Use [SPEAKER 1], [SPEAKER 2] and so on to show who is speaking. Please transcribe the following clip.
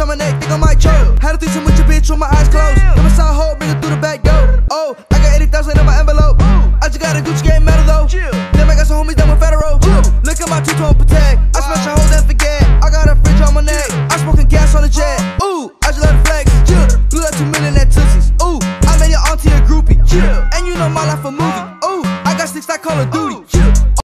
[SPEAKER 1] on my neck, think I might choke. Had a threesome with your bitch with my eyes closed. Never saw a hoe, bring her through the back door. Oh, I got 80,000 in my envelope. I just got a Gucci game medal though. Then I got some homies done with federal. Look at my two-tone Patek. I smash a hoe, then forget. I got a fridge on my neck. I'm smoking gas on the jet. Ooh, I just let it flex. Blew up 2 million at Tootsies. Ooh, I made your auntie a groupie. And you know my life a movie. Ooh, I got sticks I call a dude.